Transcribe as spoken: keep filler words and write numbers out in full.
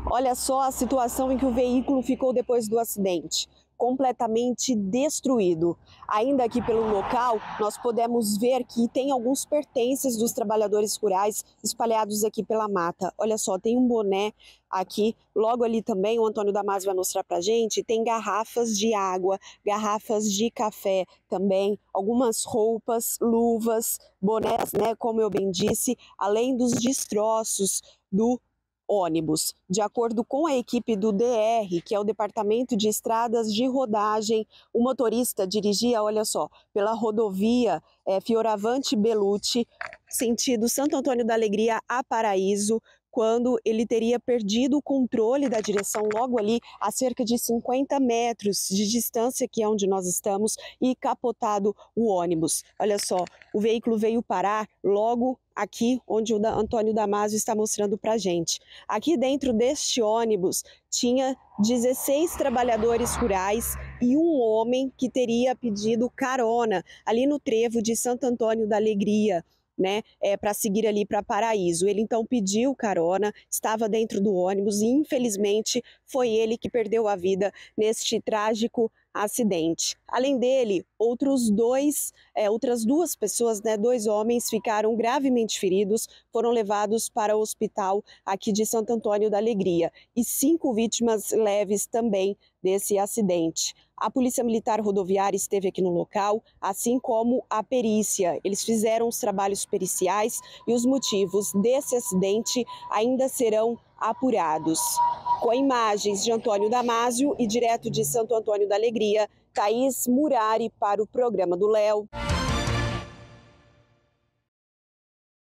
Olha só a situação em que o veículo ficou depois do acidente, completamente destruído. Ainda aqui pelo local, nós podemos ver que tem alguns pertences dos trabalhadores rurais espalhados aqui pela mata. Olha só, tem um boné aqui, logo ali também, o Antônio Damasio vai mostrar pra gente, tem garrafas de água, garrafas de café também, algumas roupas, luvas, bonés, né, como eu bem disse, além dos destroços do ônibus. De acordo com a equipe do D R, que é o Departamento de Estradas de Rodagem, o motorista dirigia, olha só, pela rodovia é, Fioravante Belucci, sentido Santo Antônio da Alegria a Paraíso, quando ele teria perdido o controle da direção logo ali a cerca de cinquenta metros de distância, que é onde nós estamos, e capotado o ônibus. Olha só, o veículo veio parar logo aqui onde o Antônio Damasio está mostrando para a gente. Aqui dentro deste ônibus tinha dezesseis trabalhadores rurais e um homem que teria pedido carona ali no trevo de Santo Antônio da Alegria, né, é, para seguir ali para Paraíso. Ele então pediu carona, estava dentro do ônibus e infelizmente foi ele que perdeu a vida neste trágico acidente. Além dele, outros dois, é, outras duas pessoas, né, dois homens ficaram gravemente feridos, foram levados para o hospital aqui de Santo Antônio da Alegria e cinco vítimas leves também desse acidente. A Polícia Militar Rodoviária esteve aqui no local, assim como a perícia. Eles fizeram os trabalhos periciais e os motivos desse acidente ainda serão apurados. Com imagens de Antônio Damasio e direto de Santo Antônio da Alegria, Thaís Murari para o programa do Léo.